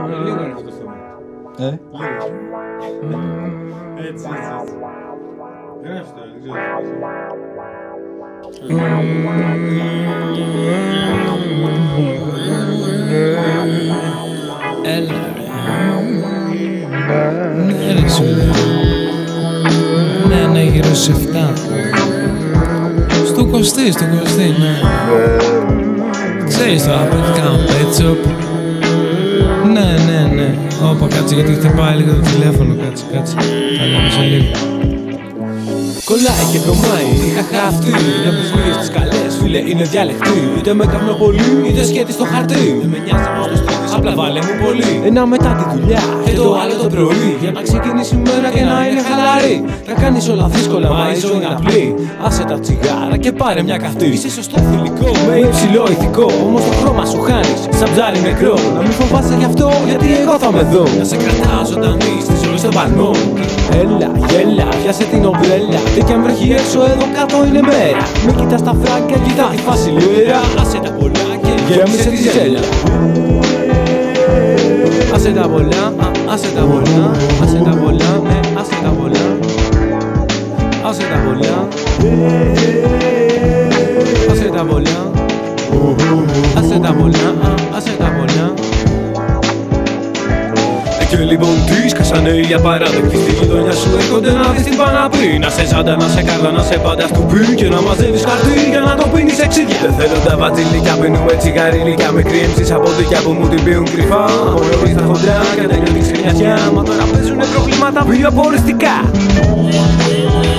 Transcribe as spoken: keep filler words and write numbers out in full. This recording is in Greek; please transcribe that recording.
Λίγο είναι αυτό το θέμα. Ε? Λίγο. Έτσι, έτσι, έτσι. Γράψτε τώρα, δεν ξέρω. Έλα ναι ρε σου. Ναι, ναι, γύρω στις εφτά. Στο κοστί, στο κοστί, ναι. Ξέρεις τώρα πρέπει να κάνω pet shop. Ναι, ναι, ναι. Όπα, κάτσε γιατί χτυπάει λίγο το τηλέφωνο. Κάτσε, κάτσε. Θα λέμε σε λίγο. Κολλάει και βρωμάει, είχα χαυτεί. Είναι από τις λίγες τις καλές, φίλε, είναι διαλεκτή. Είτε με καπνό πολύ, είτε σκέτη στο χαρτί. Δεν με νοιάζει πως το στρίβεις, απλά βάλε μου πολύ. Ένα μετά τη δουλειά και το άλλο το πρωί. Για να ξεκινήσει η μέρα και να είναι χαλαρή. Να κάνεις όλα δύσκολα, μα η ζωή είναι απλή. Άσε τα τσιγάρα και πάρε μια καυτή. Είσαι σωστό θηλυκό, με υψηλό ηθικό. Όμως το χρώμα σου χάνεις, σαν ψάρι νεκρό. Να μην φοβάσαι γι' αυτό, γιατί εγώ θα με δω. Να σε κρατάω ζωντανή στη ζωή στον πανό. Έλα, γέλα, πιάσε την ομπρέλα. Τι κι αν βρέχει έξω, εδώ κάτω είναι μέρα. Μην κοιτάς τα φράγκα, κοιτά τη φάση λέρα. Άσε τα πολλά και γέμισε τη ζέλια. Άσε τα πολλά, άσε τα πολλά, άσε τα πολλά, ναι, άσε τα πολλά. Άσε τα πολλά, άσε τα πολλά, άσε τα πολλά, άσε τα πολλά. Και λοιπόν τι σκάσανε οι απαράδεκτοι στη γειτονιά σου έρχονται να δεις τι πάνε να πει. Να σε ζάντα, να σε κάρτα, να σε πάντα στο πει. Και να μαζεύεις χαρτί για να το πίνεις εξίδια. Δεν θέλω τα βατζιλίκια, πίνουμε τσιγαριλίκια. Μικρή εμψής από δικιά που μου την πίνουν κρυφά. Από νωρίς τα χοντρά και τελειώνει ξενιασιά. Μα τώρα παίζουνε προβλήματα βιοποριστικά.